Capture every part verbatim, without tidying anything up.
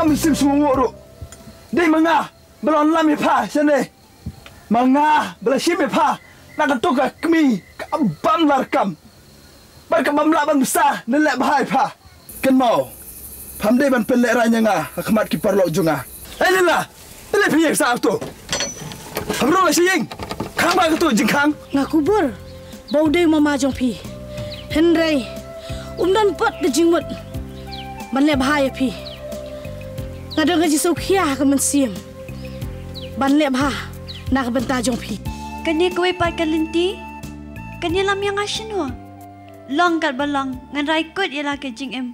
musim semua ru. Dei manga belon lami pa sene. Manga belasim pa nak tuka kami kabam larkam. Ba kabam laban besar nelek bahai pa. Ken mau. Pam dei ban pelek ranya nga khmat ki parlo junga. Eh la. Pelek piye sa tu. Hamro la sing. Khang ba tu jing khang. Ngakubur. Bau dei mama jong pi. Henry. Umdan pot ke jingmut. Ban le bahai pi. Ngado ngaji saukhia ka mensim. Ban le bah nak benta jong pi. Kanya kowe pat kalinti. Kanya lam yang asinwa. Long kat balang ngan rai kot ialah ke jing em.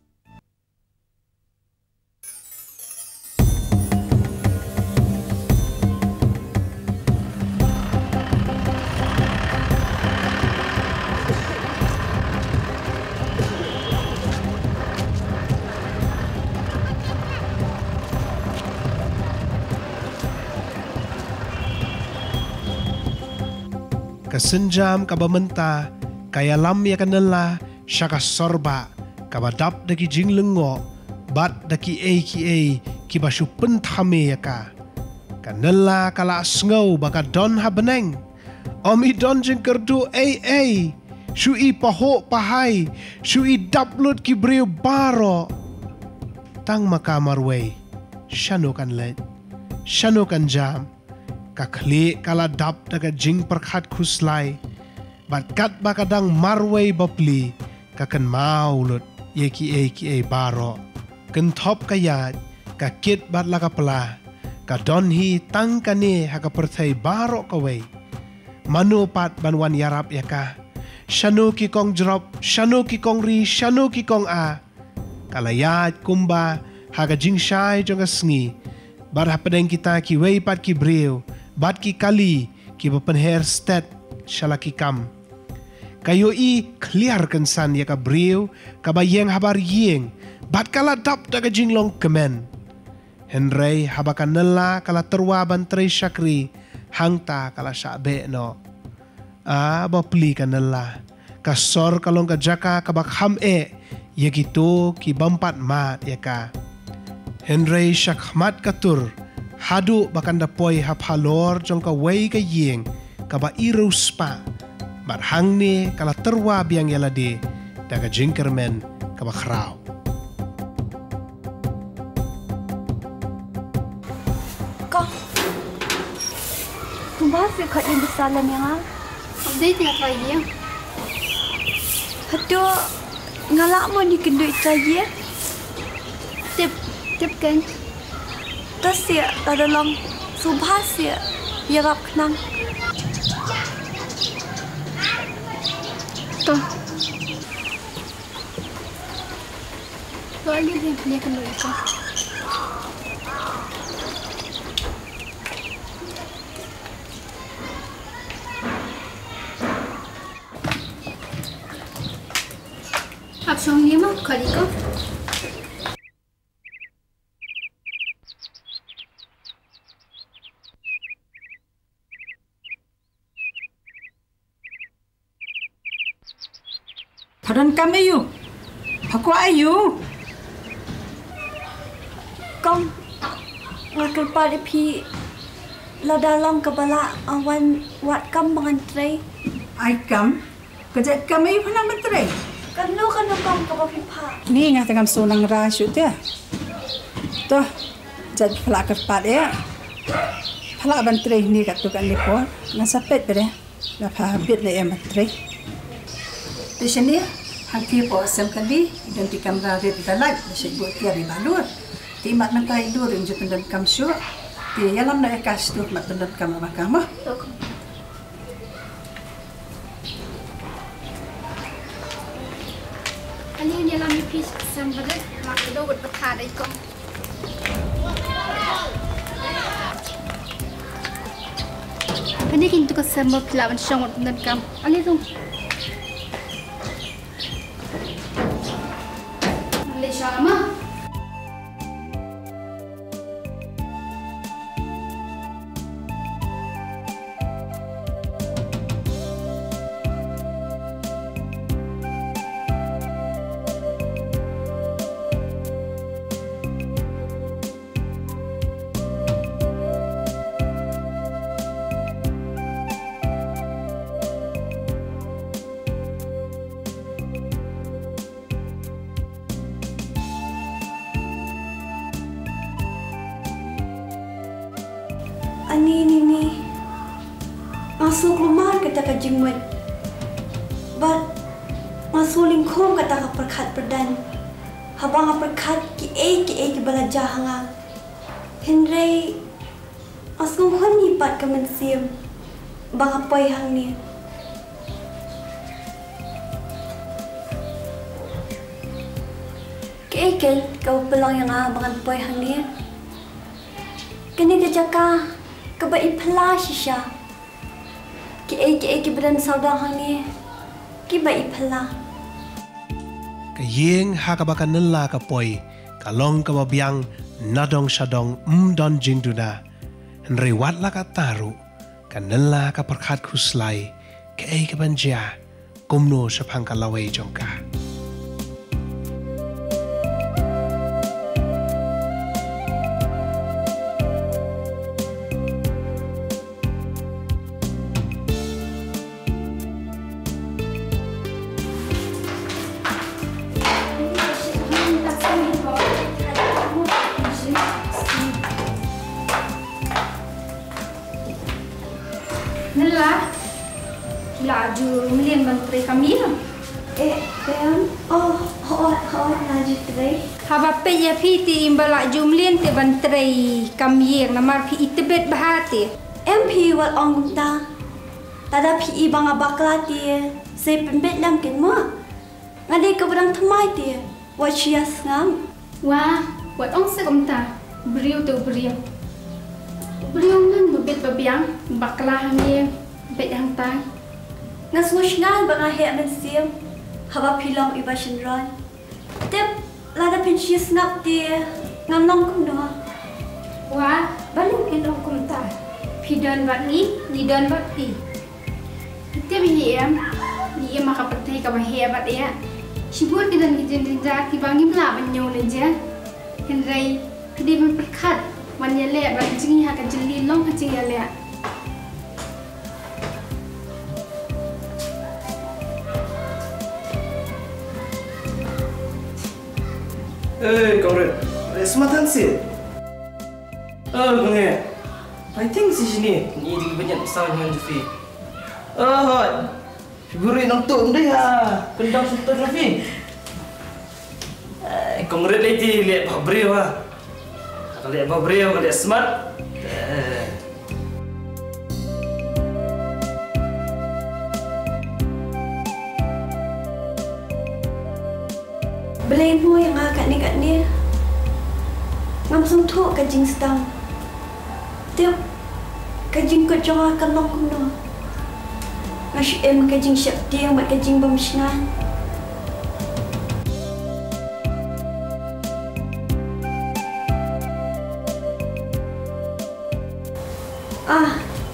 Kasenjam kabamenta kaya lam ya kanela syaka sorba kabadap daki jing lengo bat daki a ki a kibasu penthame yaka kanela kala sngau baka don habeneng omi don jing kerdu a a shui paho pahai shui daplut ki breu baro tang makamarway shano kan let shano kan jam kakli kala dap daga jing perkhat khuslai bat kat bakadang marway bapli kakan maulut yeki eki e baro ken top kaya kakit bat laka pela ka donhi tangkane haka perthai baro kawai manu pat banwan yarap yaka shanu ki kong drop shanu ki kong ri shanu ki kong a kalayat kumba haga jing shai jonga sngi bar hapadeng kita ki wei pat ki breu bat ki kali ki bapenher stat shalaki kam kayo i clear kensan ya ka breu ka bayeng habar yeng bat kala dap daga jinglong kemen Henry habakan nela kala terwa bantrei syakri hangta kala syabe no a bapli kanela kasor kalong ka jaka ka bakham e ya gitu ki bampat mat ya ka Henry syakmat katur hadu bakan dapoi haphalor jong ka wei ka yeng ka ba iruspa bar hang ni kala terwa biang yalade daga jingkermen ka ba khrau Ko Kumba fi khat yang besar lam yang ah Dei tengah try hado ngalak mo ni kendui try Tip Tip kan Tasya tadalong subhasya yarap knang To Lagi dia punya kan mereka Absong ni mah kali ko Padan kam ayu. Aku ayu. Kong ngakal pada pi la dalam kebala awan wat kam mengantre Ai kam. Kejat kam ayu pernah menterai. kanu kanu kong kapapi pa Ni ngah tengam sunang rasyut ya. Toh jad pelak kerpat ya. Pelak menterai ni kat tukang lepor. Nasapet pada. Napa habit le yang menterai. Di sini hangki po asam kali dan di kamera red dalat masih buat tiari balur. Di mat nak kai dur injo pendan kam syu. Di yalam nak kas tu mat pendan kam mahkamah. Kali ni dalam pis sambadet mak do buat petha dai ko Kani kintu ka sambal pelawan syong pendan kam Ali tu Malaysia mah Ani nini masuk rumah kata ka jingmet. But masuk lingkong kata ka perkat perdan. Habang ka perkat ki e ki e ki balaja hanga. Henry masuk hon hipat ka mensiam. Bang apoy hang ni. Kel kau pelang yang ah bangan boy hang ni. Kini kerja ka keba ipla shisha. Ki ai ki ai ki beran sauda hang ni. Ki ba ipla. Ka yeng ha ka bakan nela ka poi kalong ka mabiang nadong shadong um don jingduna. Henry wat la ka taru ka nela ka perkat kuslai ka ai ka banja kumno sa pangkalaway jongka. Nela, laju melian menteri kami lah. Eh, Bem, oh, oh, oh, laju tray. Haba pe ya piti imba laju melian te menteri kami yang nama pi itebet bahati. M P wat ong ta. Tada P I bang abakla ti. Se pembet lam ken mo. Ngade ka berang thamai ti. Wat sias ngam. Wah, wat ong se komta. Beriu tu beriu. Beriu nan bebet babiang bakla hamie bet yang tai. Ngasmush ngal bang ahe men sim. Haba pilong iba shinron. Tep lada pensius ngap ti. Ngam long kum do. Wah, balik ken ong komta. Pidon bat ni, ni don bat pi. Kita bihiem, dia maka pertai ka bahia bat ya. Sibur kidan kijen dinja ki bangi bla banyo leja. Henry dia berperkat wanjale bat jingi ha ka jeli long ka jingi le. Eh, kongret. Sematan sih. Oh, kongret. I think si sini ni di banyak pasal dengan Jafi. Oh, figure nang tu ndai ha. Pendam sultan Jafi. Eh, kongret lagi lihat babreu ha. Kalau lihat babreu, kalau lihat smart. Belain mo yang agak ni kat ni. Ngam sung tu ka jing stang. Tiap kajing ko jong akan long kuno. Ngasih em kajing siap dia mat kajing bamsnan. Ah,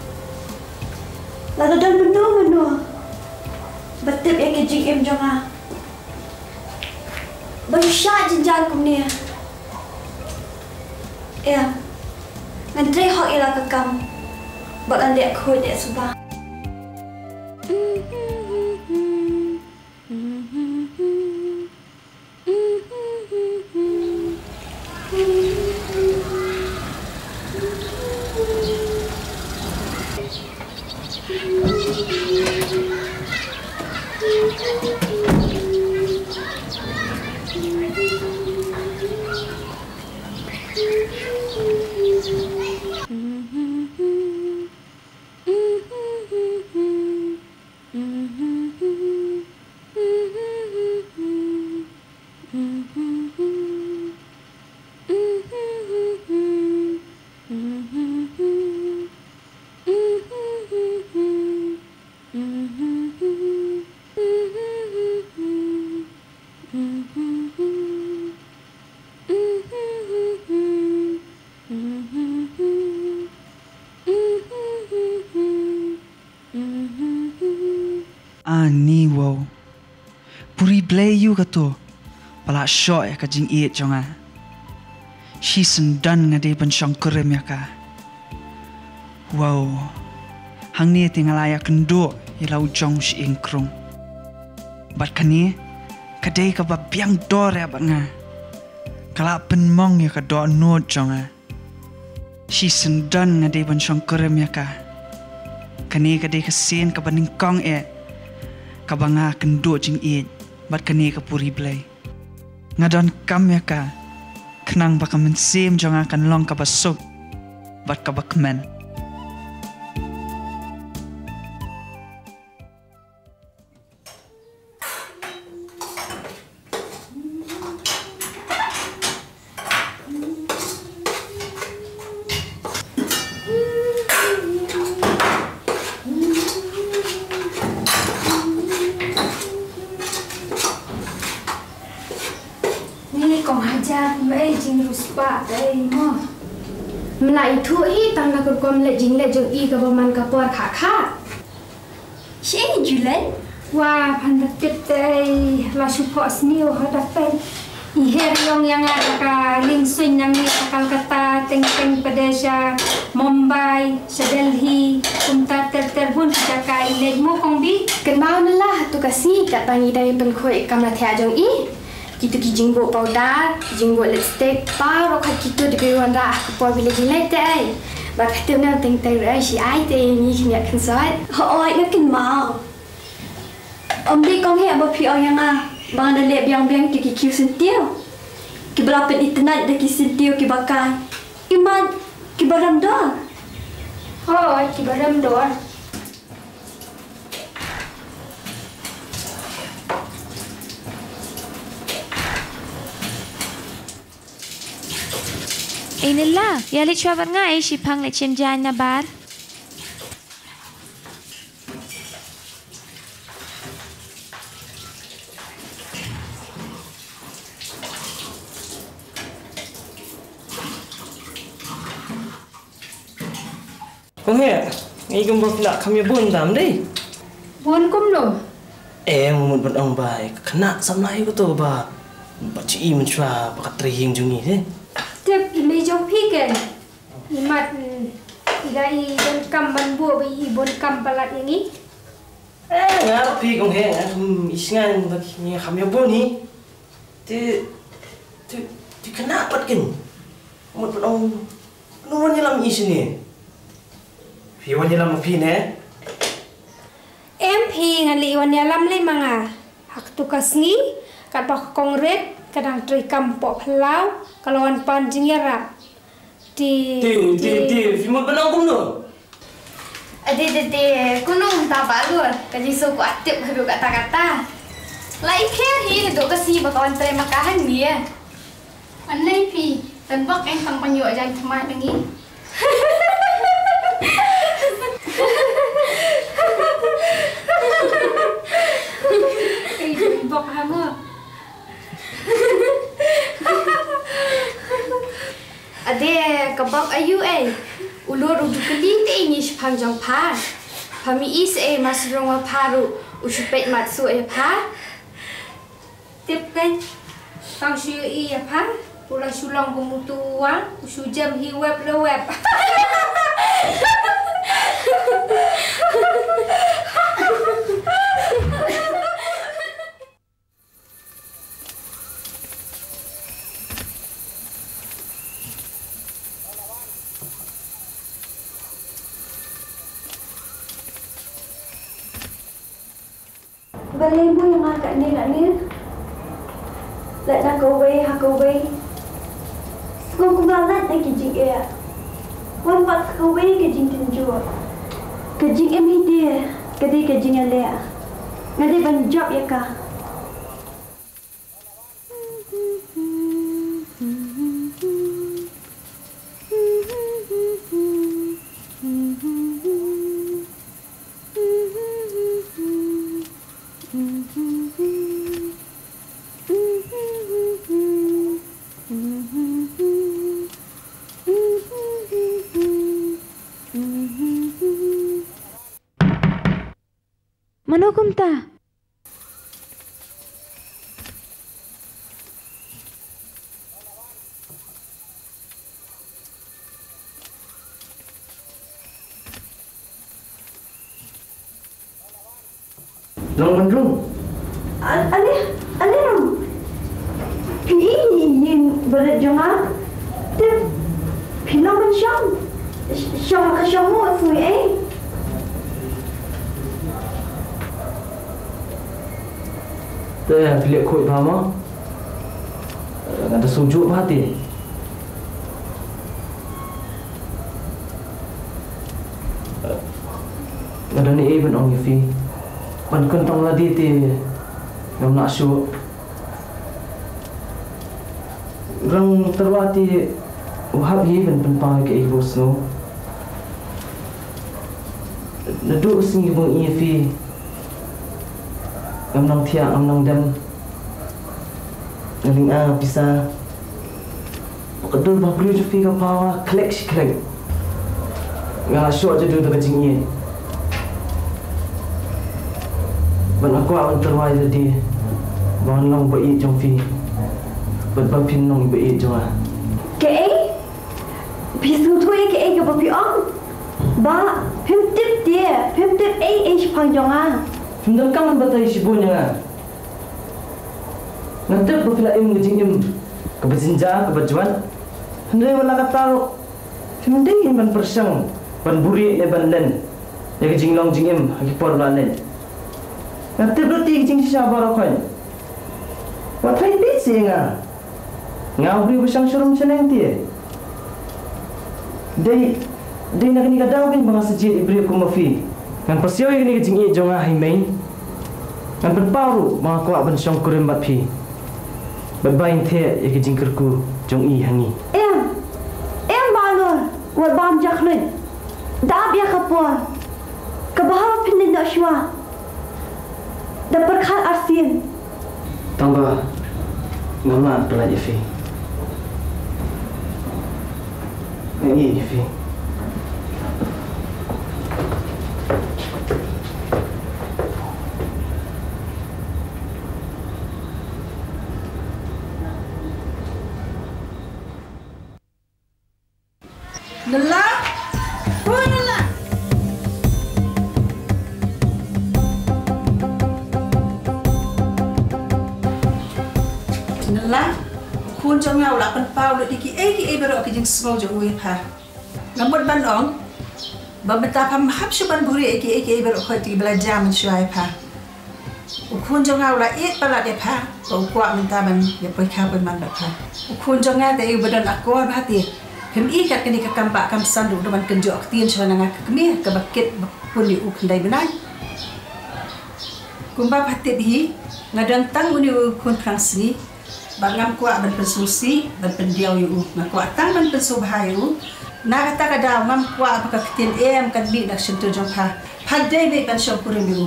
lalu dan menu menu. Betip yang kajing em jong ah. Bersyak jenjang kum ni. Ya. Nanti hok ila kekam. Bakal lihat kau dek subah. Ani wow. Puri blay you kato. Pala shoy ka jing iet jonga. She sendan ngade ban shangkurem ya ka. Wow. Hang ni tinggal ayak kendo ilau jong si ingkrung. Bat kani kadai ka babiang dor ya bat nga. Kala penmong ya ka do nod jonga. She sendan ngade ban syongkurem ya ka. Kane kade kesen ka baning kong e. Kabanga kendo jing e. Bat kane ka puri blay. Ngadon kam ya ka. Kenang baka mensem jong akan long ka basuk. Bat ka bakmen. Melai tu hi tang nak kom le jing le jong i ka baman ka por kha kha. Siapa Julen? Wah, pandat kita la supo sniu hada pen. I her yong yang ada ka ling swing nang ni Calcutta, teng teng Padesha, Mumbai, Delhi, kumta ter ter bun jaka ile mo kong bi. Ken mau nalah tu kasi kat tangi dari pen khoi kam la thia jong i. Kita kijing bo powder, kijing bo lipstick, paro kat kita di kawan dah por bila jilai te. Ba khatem na teng teng ra si ai te ni knya kan soi. Oi, nak ken mau. Om di kong he abo pi yang ah. Bang ada lep yang biang ki ki sentiu. Ki berapa internet dah ki sentiu ki bakai. Iman ki baram dah. Hoi, ki baram dah. Inilah, ya lihat siapa ngai si pang lihat cenjang nabar. Kong he, ngai gembok nak kami bun dam deh. Bun kum lo. Eh, mumut berang baik. Kena sama aku tu ba. Baca i mencua bakat terhing jungi deh. Tiap imei jong piken. Imat idai dan kam ban bu bi bon kam palat ini. Eh, ngarap pi kong he, isingan bagi ni kami bun ni. Tu tu tu kena pat kan. Mumut berang nuan jelam isi ni. Pi wan jelam pi ne. M P ngali wan yalam le manga. Hak tukas ni kat pak kongret kadang tri kampok pelau kalauan panjing yara di di di di film benang kum tu ade ade ade kunung tak balu kaji so ku atip haru kata-kata lai kher hi do kasi bakawan tre makahan dia anai pi tembak yang pang panyo jan thma dengi ai bok hama Ade kabak ayu eh ulur udu keli te ini sepang jong pa pami is eh masrong wa paru usupet matsu eh pa tip kan pang syu i ya pa pula sulong kumutuang usu jam hi web le web Balai mu yang agak ni nak ni. Let nak go away, ha go away. Kau kubalat nak kijing eh. Wan buat go away kijing tenjua. Kijing em dia, kadi kijing alea. Ngadi ban job ya ka. Manokum ta? Long bandung. Ane, ane ram. Pi yin berat jangan. Tep, pi Long bên trong Trong cái trong một người ấy Đây là liệu khội vào mà Ngàn ta xuống chuột phát tiền Ngàn ta này vẫn ông như phi Bạn cần tông là đi thì Ngầm nạ xuống Răng terwa thì Wahab hi vẫn vẫn bao cái vô snow Nó đủ sinh bằng y phi Ngầm nông thiạ ngầm nông đâm Ngầm a bisa Kadul bakri ju fi ka pawa klek shi klek Nga short ju du ka jingye Ban aku awan terwai jadi Ban long ba i trong fi Ban ba pin long ba i jong a Cái ấy Bisu thôi cái ấy cái bọc ông Ba Phim tiếp tìa Phim tiếp ấy ấy chỉ phang jong à Phim dam kang ba tai shi bo nya Nanti ba fila im ngajing im Ka ba jinja ka ba juan Hendai wala ka taro Phim dai in ban persang Ban buri le ban len Ya ka jing long jing im ha ki por la len Nanti ba ti jing sha ba ra khoin Wa thai bi si nga Ngau bri besang surum seneng ti Dai Dai nak ni ka daw bin bang sejit ibri ko mafi Ngan pasyo ni ka jing i jong a hai mai Ngan ban paru mga ko ban song kurim bat phi Ban bain the ya ka jing kerku jong i hangi Em Em balor Wa bam jakhlin Da bia kapor Kabahawa pinin da shwa Da perkhat arsin Tamba Ngama pelaj fi Ngi fi Nela Oh Nela Nela Khuôn cho ngao lạc ban bao lợi đi ki ấy ki ấy bero ki jing small jo uy pa Ngamut ban ong Ba beta pam hap shu ban buri ấy ki ấy ki ấy bero khoi ti bela jam shuai pa Khuôn cho ngao la ít ba la de pa Ko kwa min ta ban ya poi kha ban man ba pa Khuôn cho ngao te i bedan akor ba ti Hem i kat kini ka kampa kam sandu do ban kenjo aktin shu na ngak kmi ka bakit pun li u khandai benai Kumba phatit hi ngadang tang uni khun frangsni Bangam kuat ban pensusi ban pendiau yu ngak kuat tang ban pensubha yu na kata ka daw ngam kuat ka kitin em kan bi nak sentu jong pha phadai be ban shop kurim yu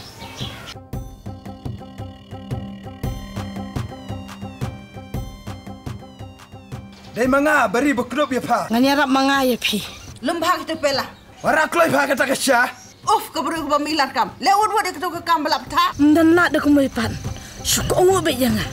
Dai manga bari bukrup ya pa Nganyarap mga ya pi Lumbha kita pela Wara kloi pa kata kasya Of kaburu ko bamilan kam Lewat wad ko ka kam balap ta Ndan la de ko may pan Suko ngo be janga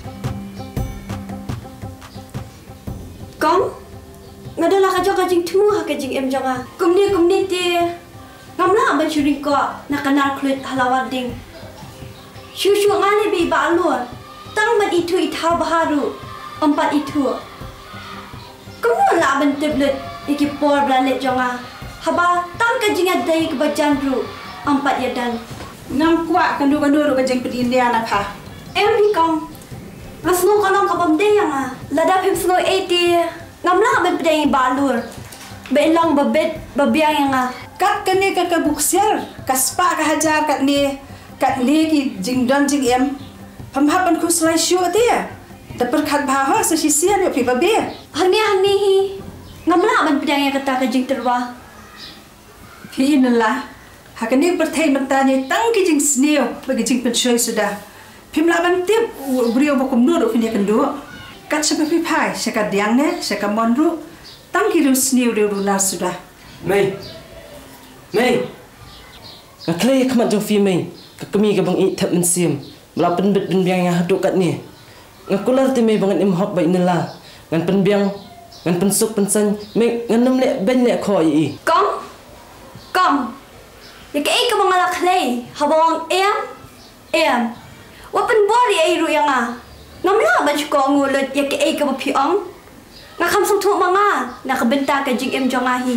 Con Ngadalah ka jong ka jing tu ha ka jing em jong a Kumni kumni ti Ngamla ban shuring ko Nakanal klut halawan ding Shushu ngani bi ba lu Tang ban itu itau baharu Empat itu Kamu lah ban tablet Iki por blalet jong a Haba tang ka jing adai ke bajan ru Empat yadan Ngam kuat kandu-kandu ka jing pet India na pa Em bi kong Ngasno kalong ka bam de yang a Lada phim sno eighty Ngamla ban pedai balur Belang babet babiang yang a Kat kani ka ka buksiar Kaspa ka hajar kat ni Kat ni ki jing don jing em Pamhapan ku selai syu dia Dapat kat bahawa sa sisian yo pi babi Hani hani hi Ngamla ban pedai yang kata ka jing terwa Pi inala Hakani pertai mentanya tang ki jing sneo bagi jing pensoi sudah Pim laban tip brio bokum nur ufin ya kendu Kat sepe pi pai seka diang ne seka monru Tang ki ru sneo ru lunar sudah Mei Mei Ngaklai kamat jong fi mei Kami ka bang i tap men sim Mala pen bet pen biang yang haduk kat ni Ngakular ti mei bangan im hok ba inala Ngan pen biang Ngan pen suk pen san Mei ngan nem le ben le kho i Kong Kong Ya ke ka mga laklay Habang em Em Wapan bori ay ru yang a Ngamla ban ko ngulot ya ke ka ba piong Ngakam sung thuk manga nakabenta ka jing em jong ahi.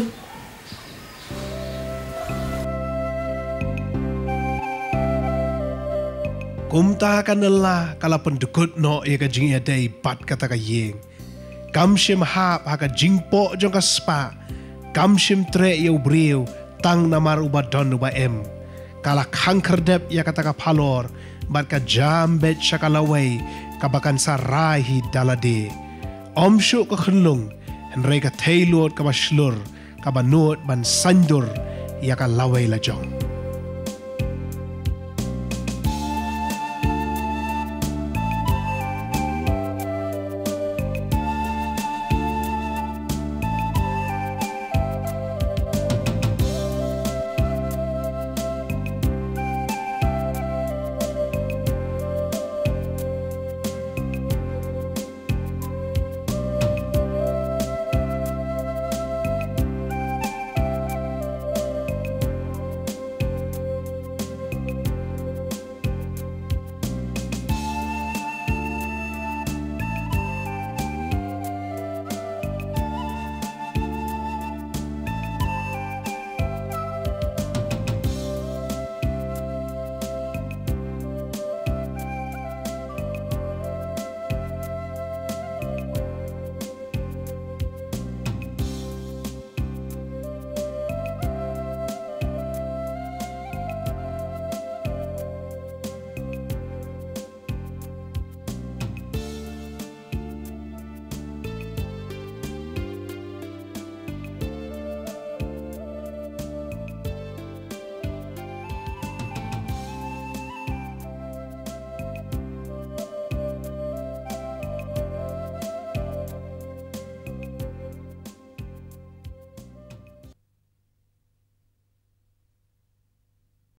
Kumta kanela kala pendukut no ia ka jing day bat kata ka yeng. Kamshim hap haka jingpo jong ka spa. Kamshim tre ia ubriu tang namar uba don uba em. Kala kangkerdep ia kata ka palor. Bat ka jam bet syakalaway kabakan sarahi dalade. Om syuk ka khenlung. Henrei ka tailot ka baslur. Ka banut ban sandur ia ka laway lajong.